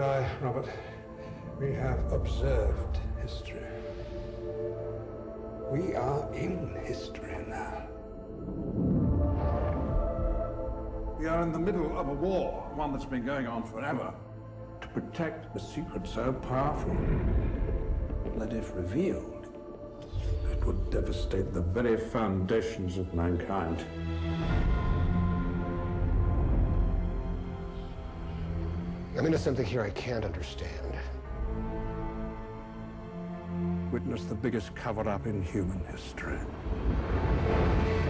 and I, Robert, we have observed history. We are in history now. We are in the middle of a war, one that's been going on forever, to protect a secret so powerful that if revealed, it would devastate the very foundations of mankind. I'm into something here I can't understand. Witness the biggest cover-up in human history.